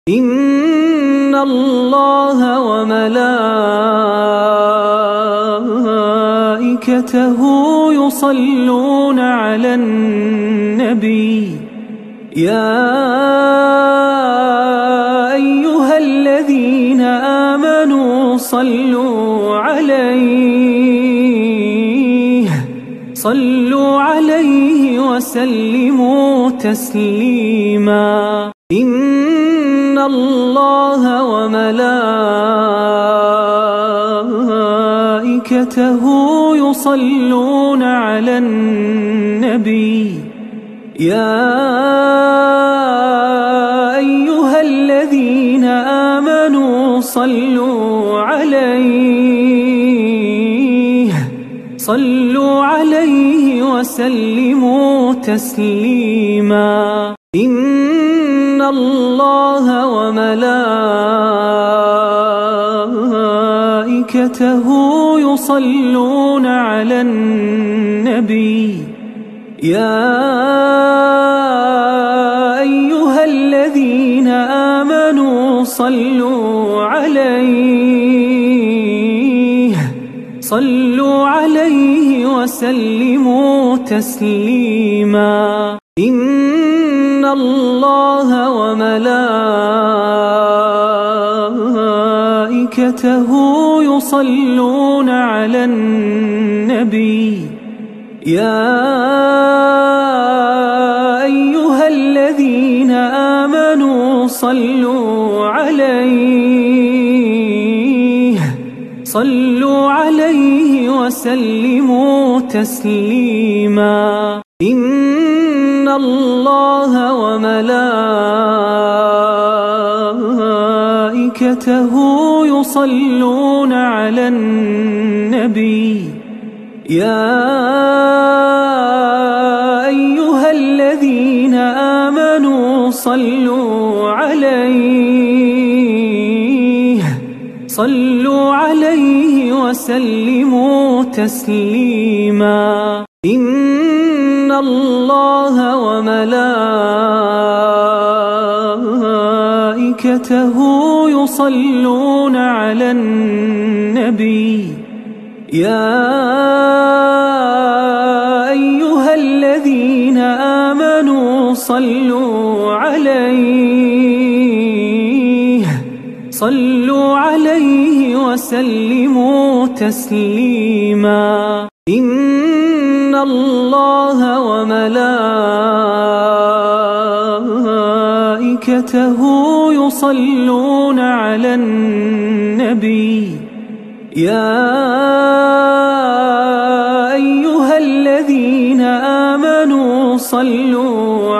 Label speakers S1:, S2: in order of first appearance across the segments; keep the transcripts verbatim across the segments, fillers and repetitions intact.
S1: إن الله وملائكته يصلون على النبي يا أيها الذين آمنوا صلوا عليه صلوا عليه وسلموا تسليما إن الله وملائكته يصلون على النبي يا أيها الذين آمنوا صلوا عليه صلوا عليه وسلموا تسليما إن الله وملائكته يصلون على النبي يا أيها الذين آمنوا صلوا عليه صلوا عليه وسلموا تسليما إن الله وملائكته يصلون على النبي يا أيها الذين آمنوا صلوا عليه صلوا عليه وسلموا تسليما إن الله وملائكته يصلون على النبي يا أيها الذين آمنوا صلوا عليه صلوا عليه وسلموا تسليما إن الله وملائكته يصلون على النبي يا أيها الذين آمنوا صلوا عليه صلوا عليه وسلموا تسليما إن الله وملائكته يصلون على النبي يا أيها الذين آمنوا صلوا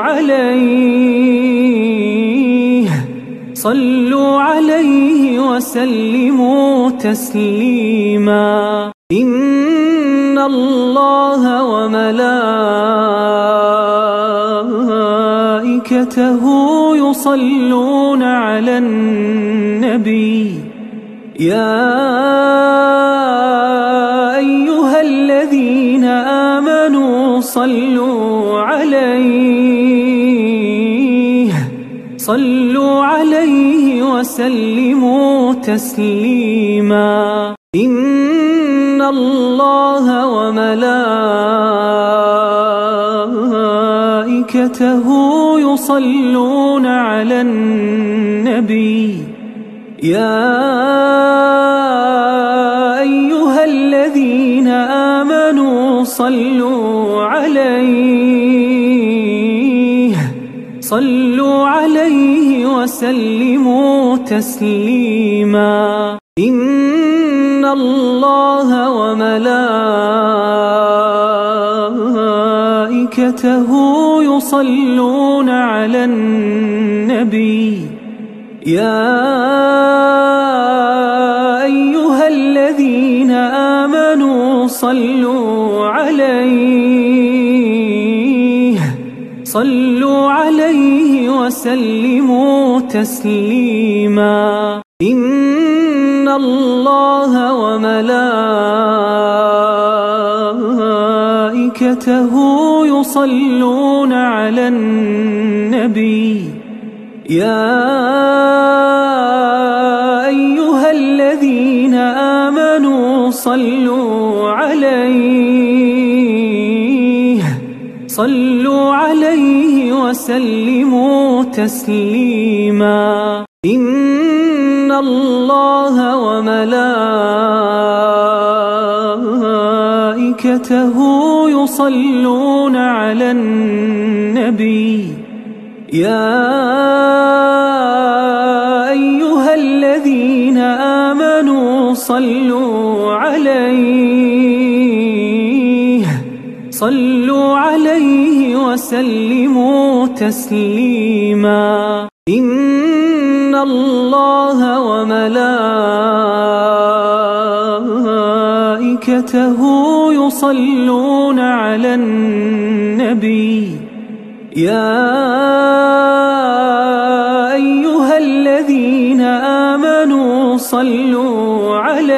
S1: عليه صلوا عليه وسلموا تسليما إن الله وملائكته يصلون على النبي يا أيها الذين آمنوا صلوا عليه صلوا عليه وسلموا تسليما إن الله وملائكته يصلون على النبي يا أيها الذين آمنوا صلوا عليه صلوا عليه وسلموا تسليما إن الله وملائكته يصلون على النبي يا أيها الذين آمنوا صلوا عليه صلوا عليه وسلموا تسليما إن الله وملائكته يصلون على النبي يا صلوا عليه صلوا عليه وسلموا تسليما إن الله وملائكته يصلون على النبي يا أيها الذين آمنوا صلوا عليه صلوا عليه وسلموا تسليما إن الله وملائكته يصلون على النبي يا أيها الذين آمنوا صلوا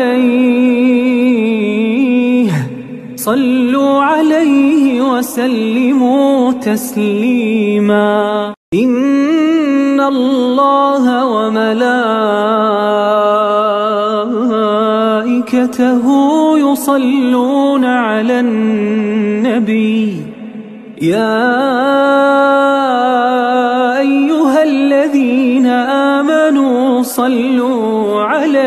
S1: عليه صلوا عليه وسلموا تسليما إن الله وملائكته يصلون على النبي يا أيها الذين آمنوا صلوا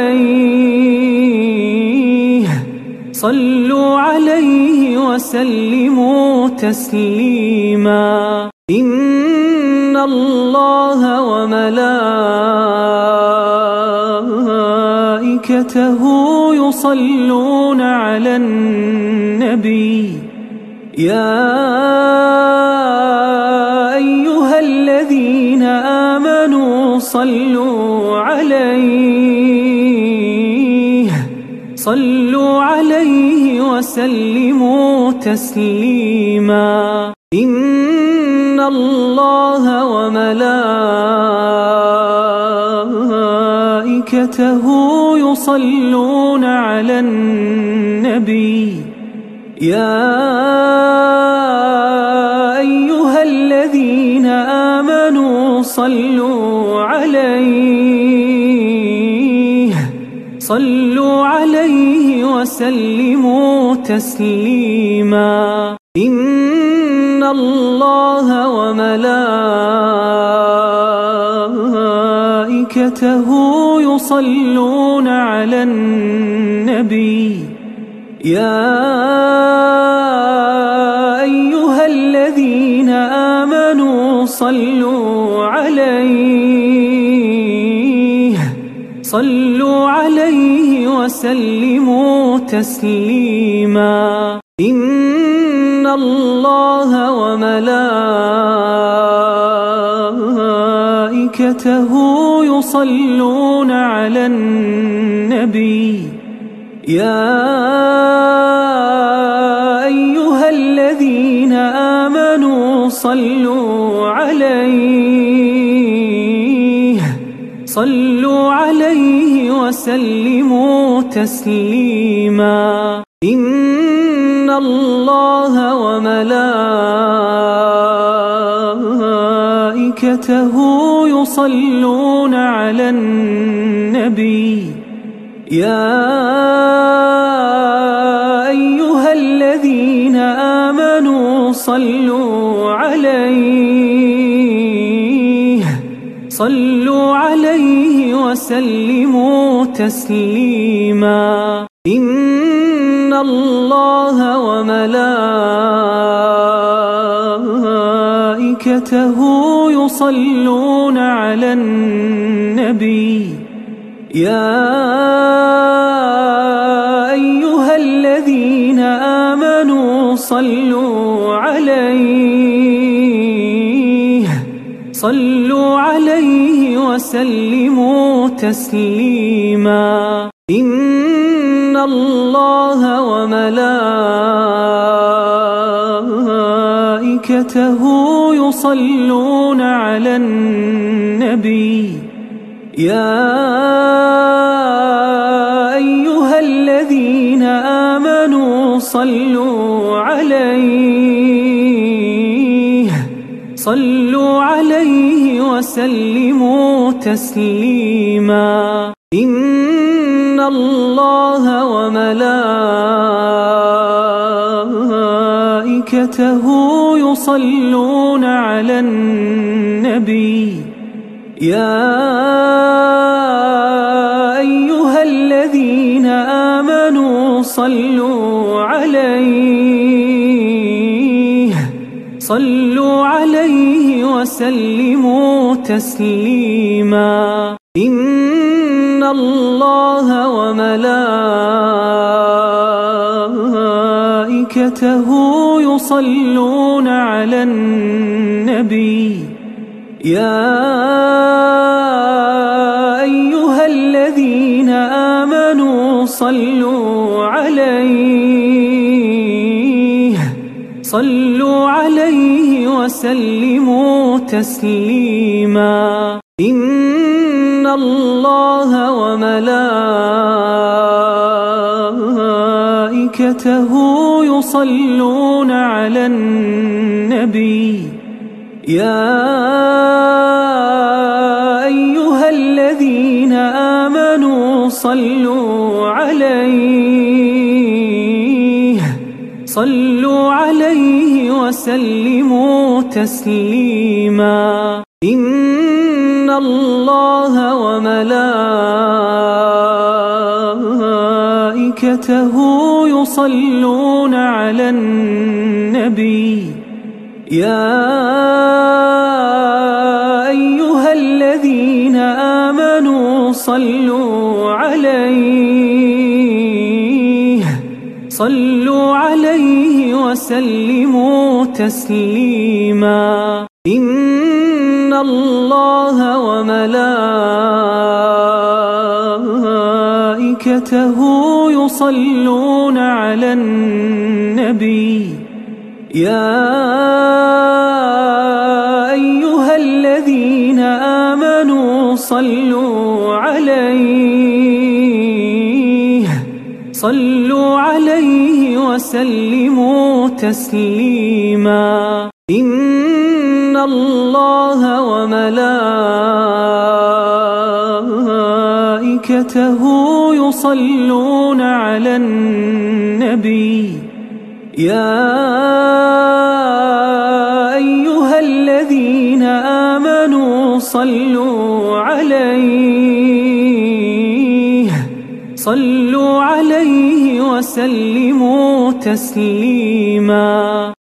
S1: عليه صلوا عليه وسلموا تسليما إن الله وملائكته يصلون على النبي يا أيها الذين آمنوا صلوا عليه صلوا عليه وسلموا تسليما إن الله وملائكته يصلون على النبي يا أيها الذين آمنوا صلوا عليه صلوا عليه وسلموا تسليما إن الله وملائكته يصلون على النبي يا أيها الذين آمنوا صلوا عليه صلوا عليه وسلموا تسليما إن الله وملائكته يصلون على النبي يا أيها الذين آمنوا صلوا عليه صلوا عليه وسلموا تسليما إن الله وملائكته يصلون على النبي يا أيها الذين آمنوا صلوا عليه صلوا عليه وسلموا تسليما إن الله وملائكته يصلون على النبي يا أيها الذين آمنوا صلوا عليه صلوا عليه وسلموا تسليما إن الله وملائكته يصلون على النبي يا أيها الذين آمنوا صلوا عليه صلوا عليه وسلموا تسليما إن الله وملائكته يصلون على النبي يا أيها الذين آمنوا صلوا عليه صلوا عليه وسلموا تسليما إن الله وملائكته يصلون على النبي يا أيها الذين آمنوا صلوا عليه صلوا عليه وسلموا تسليما إن الله وملائكته يصلون على النبي يا أيها الذين آمنوا صلوا عليه صلوا عليه وسلموا تسليما إن الله وملائكته يصلون على النبي يا أيها الذين آمنوا صلوا عليه صلوا عليه وسلموا تسليما إن الله وملائكته يصلون على النبي يا أيها الذين آمنوا صلوا عليه صلوا عليه وسلموا تسليما إن الله وملائكته يصلون على النبي يا أيها الذين آمنوا صلوا عليه صلوا عليه وسلموا تسليما